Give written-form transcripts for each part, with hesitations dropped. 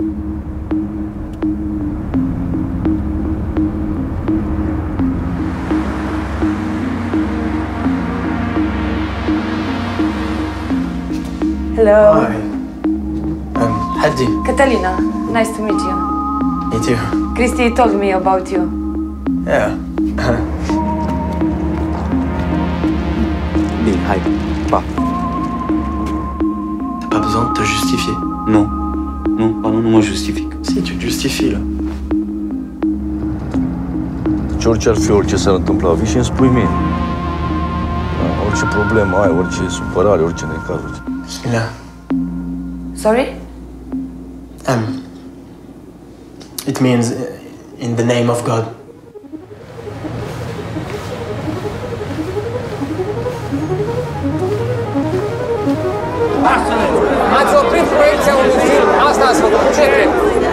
Hello. Hi. Hadi. Catalina, nice to meet you. Me too. Christy told me about you. Yeah. Bine, hai, pa. T'as pas besoin de te justifier. Nu. Nu mă justific. Si, tu te justifies, là. Deci orice ar fi, orice s-ar întâmpla, vii și îmi spui mie. Orice problemă ai, orice supărare, orice necaz. Bismillah. Sorry? It means in the name of God. Ați oprit proiecția unui film. Asta ați făcut. Ce trebuie?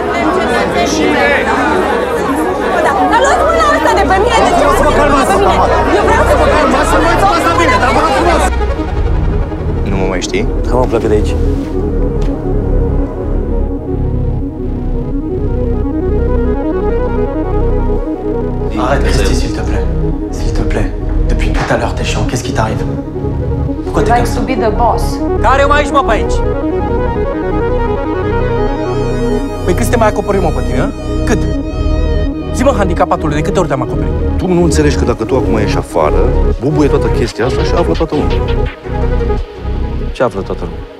Dar luați mâna asta de pe mine. De ce mă calmați pe mine? Eu vreau să vă calmați, să luați asta bine, dar vă rog frumos. Nu mă mai știi? Hai mă, pleacă de aici. Arrête, Christy, s'il te plaît. S'il te plaît. Depuis tout à l'heure, t'es chiant. Qu'est-ce qui t'arrive? Pourquoi t'es comme Likes ça? to be the boss. Care mai ești, mă, pe aici? Păi cât să te mai acoperim, mă, pe tine, a? Cât? Zi-mă, handicapatule, de câte ori te-am acoperit? Tu nu înțelegi că dacă tu acum ieși afară, bubuie toată chestia asta și află toată lumea. Ce află toată lumea?